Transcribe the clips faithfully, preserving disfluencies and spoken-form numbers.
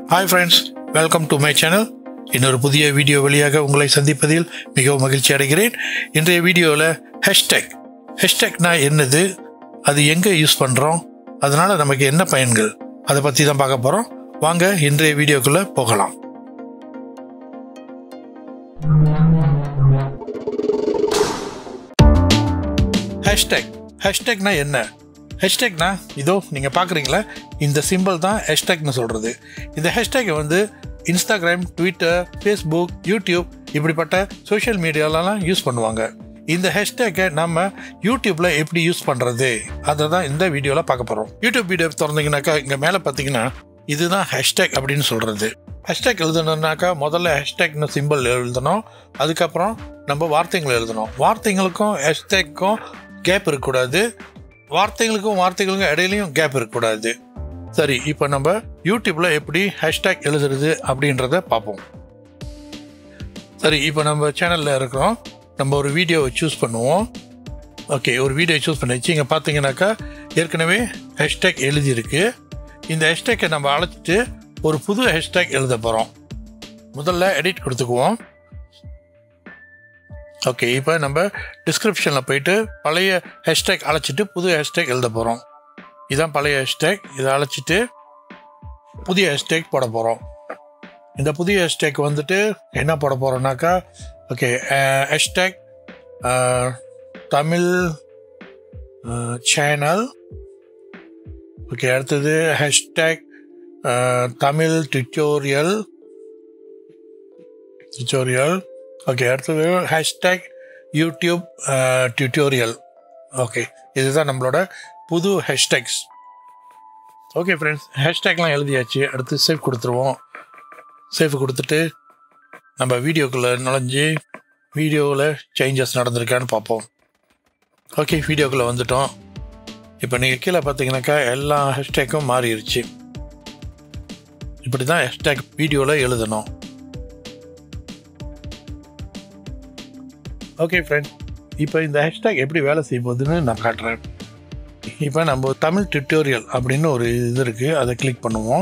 Hi friends, welcome to my channel. இன்னொரு புதிய video வழியாக உங்களை சந்திப்பதில் மிகவும் மகிழ்ச்சி அடைகிறேன். இன்றைய வீடியோவில் ஹேஷ்டேக் ஹேஷ்டேக்னா என்னது, அது எங்கே யூஸ் பண்ணுறோம், அதனால் நமக்கு என்ன பயன்கள், அதை பற்றி தான் பார்க்க போகிறோம். வாங்க இன்றைய வீடியோக்குள்ளே போகலாம். ஹேஷ்டேக் ஹேஷ்டேக்னா என்ன? ஹேஷ்டேக்னா இதோ நீங்கள் பார்க்குறீங்களா, இந்த சிம்பிள் தான் ஹேஷ்டேக்னு சொல்கிறது. இந்த ஹேஷ்டேக்கை வந்து இன்ஸ்டாகிராம், ட்விட்டர், ஃபேஸ்புக், யூடியூப் இப்படிப்பட்ட சோஷியல் மீடியாலலாம் யூஸ் பண்ணுவாங்க. இந்த ஹேஷ்டேக்கை நம்ம யூடியூப்பில் எப்படி யூஸ் பண்ணுறது, அதை தான் இந்த வீடியோவில் பார்க்க போகிறோம். யூடியூப் வீடியோ திறந்தீங்கன்னாக்கா இங்கே மேலே பார்த்தீங்கன்னா இதுதான் ஹேஷ்டேக் அப்படின்னு சொல்கிறது. ஹேஷ்டேக் எழுதணுன்னாக்கா முதல்ல ஹேஷ்டேக்னு சிம்பிள் எழுதணும், அதுக்கப்புறம் நம்ம வார்த்தைகளை எழுதணும். வார்த்தைங்களுக்கும் ஹேஷ்டேக்கும் கேப் இருக்கக்கூடாது, வார்த்தைகளுக்கும் வார்த்தைகளுக்கும் இடையிலையும் கேப் இருக்கக்கூடாது. சரி, இப்போ நம்ம யூடியூப்பில் எப்படி ஹேஷ்டேக் எழுதுறது அப்படின்றத பார்ப்போம். சரி, இப்போ நம்ம சேனலில் இருக்கிறோம், நம்ம ஒரு வீடியோவை சூஸ் பண்ணுவோம். ஓகே, ஒரு வீடியோ சூஸ் பண்ணிச்சு. இங்கே பார்த்தீங்கன்னாக்கா ஏற்கனவே ஹேஷ்டேக் எழுதியிருக்கு. இந்த ஹேஷ்டேக்கை நம்ம அழைச்சிட்டு ஒரு புது ஹேஷ்டேக் எழுத போகிறோம். முதல்ல எடிட் கொடுத்துக்குவோம். ஓகே, இப்போ நம்ம டிஸ்கிரிப்ஷனில் போயிட்டு பழைய ஹேஷ்டேக் அழைச்சிட்டு புது ஹேஷ்டேக் எழுத போகிறோம். இதுதான் பழைய ஹேஷ்டேக். இதை அழைச்சிட்டு புதிய ஹேஷ்டேக் போட போகிறோம். இந்த புதிய ஹேஷ்டேக் வந்துட்டு என்ன போட போகிறோம்னாக்கா, okay, hashtag Tamil channel. Okay, அடுத்தது hashtag Tamil tutorial tutorial okay, அடுத்தது ஹேஷ்டேக் யூடியூப் டியூட்டோரியல். ஓகே, இதுதான் நம்மளோட புது ஹேஷ்டேக்ஸ். ஓகே ஃப்ரெண்ட்ஸ், ஹேஷ்டேக்லாம் எழுதியாச்சு. அடுத்து சேவ் கொடுத்துருவோம். சேவ் கொடுத்துட்டு நம்ம வீடியோக்குள்ளே நுழைஞ்சி வீடியோவில் சேஞ்சஸ் நடந்திருக்கான்னு பார்ப்போம். ஓகே, வீடியோக்குள்ளே வந்துட்டோம். இப்போ நீங்கள் கீழே பார்த்தீங்கன்னாக்கா எல்லா ஹேஷ்டேக்கும் மாறிடுச்சு. இப்படி தான் ஹேஷ்டேக் வீடியோவில் எழுதணும். ஓகே ஃப்ரெண்ட், இப்போ இந்த ஹேஷ்டேக் எப்படி வேலை செய்ய போகுதுன்னு நான் காட்டுறேன். இப்போ நம்ம தமிழ் டியூட்டோரியல் அப்படின்னு ஒரு இது இருக்குது, அதை கிளிக் பண்ணுவோம்.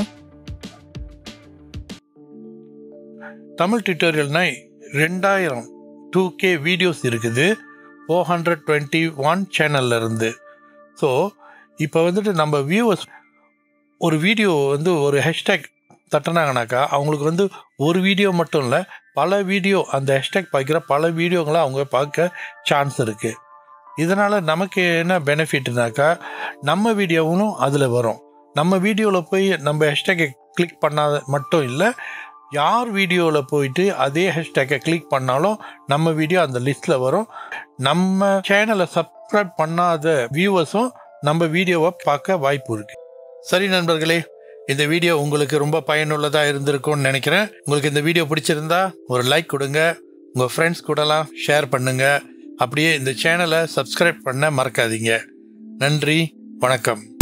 தமிழ் டியூட்டோரியல்னா ரெண்டாயிரம் டூ கே வீடியோஸ் இருக்குது, ஃபோர் ஹண்ட்ரட் டுவெண்ட்டி ஒன் சேனல்ல இருந்து. ஸோ இப்போ வந்துட்டு நம்ம வியூவர்ஸ் ஒரு வீடியோ வந்து ஒரு ஹேஷ்டேக் தட்டினாங்கனாக்கா அவங்களுக்கு வந்து ஒரு வீடியோ மட்டும் இல்லை, பல வீடியோ அந்த ஹேஷ்டேக் பார்க்குற பல வீடியோங்களை அவங்க பார்க்க சான்ஸ் இருக்குது. இதனால் நமக்கு என்ன பெனிஃபிட்னாக்கா, நம்ம வீடியோவும் அதில் வரும். நம்ம வீடியோவில் போய் நம்ம ஹேஷ்டேக்கை கிளிக் பண்ணாத மட்டும் இல்லை, யார் வீடியோவில் போயிட்டு அதே ஹேஷ்டேக்கை கிளிக் பண்ணாலும் நம்ம வீடியோ அந்த லிஸ்ட்டில் வரும். நம்ம சேனலை சப்ஸ்கிரைப் பண்ணாத வியூவர்ஸும் நம்ம வீடியோவை பார்க்க வாய்ப்பு இருக்குது. சரி நண்பர்களே, இந்த வீடியோ உங்களுக்கு ரொம்ப பயனுள்ளதாக இருந்திருக்கும்னு நினைக்கிறேன். உங்களுக்கு இந்த வீடியோ பிடிச்சிருந்தா ஒரு லைக் கொடுங்க, உங்கள் ஃப்ரெண்ட்ஸ் கூடலாம் ஷேர் பண்ணுங்கள். அப்படியே இந்த சேனலை சப்ஸ்கிரைப் பண்ண மறக்காதீங்க. நன்றி, வணக்கம்.